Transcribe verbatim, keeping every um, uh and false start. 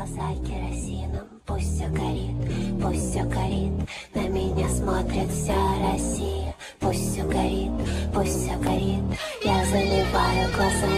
глаза керосином. Пусть все горит, пусть все горит, на меня смотрит вся Россия. Пусть все горит, пусть все горит, я заливаю глаза